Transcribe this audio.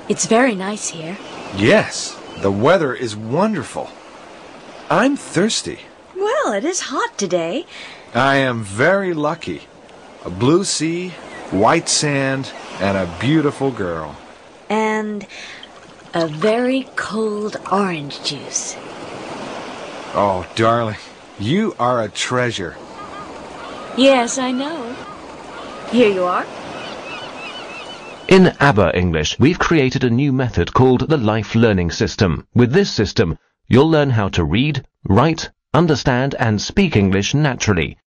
It's very nice here. Yes, the weather is wonderful. I'm thirsty. Well, it is hot today. I am very lucky. A blue sea, white sand, and a beautiful girl. And a very cold orange juice. Oh, darling, you are a treasure. Yes, I know. Here you are. In ABBA English, we've created a new method called the Life Learning System. With this system, you'll learn how to read, write, understand and speak English naturally.